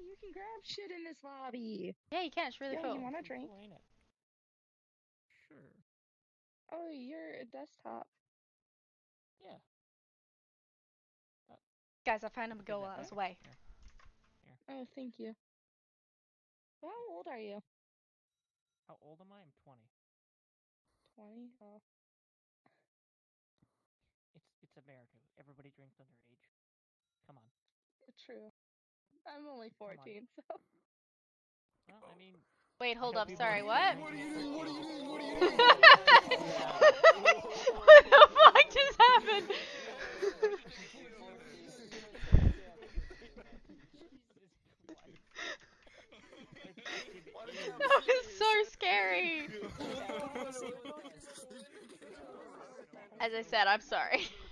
you can grab shit in this lobby. Yeah, you can. It's really Yo, cool. you want a drink? Cool, ain't it? Sure. Oh, you're a desktop. Yeah. Guys, I found him Take go that while I was back. away. Here. Oh, thank you. Well, how old are you? How old am I? I'm 20. 20? Oh. It's America. Everybody drinks underage. Come on. True. I'm only 14, so. Well, I mean. Wait, hold I up. hope Sorry, people what? drink responsibly. What the fuck just happened? That was so scary. As I said, I'm sorry.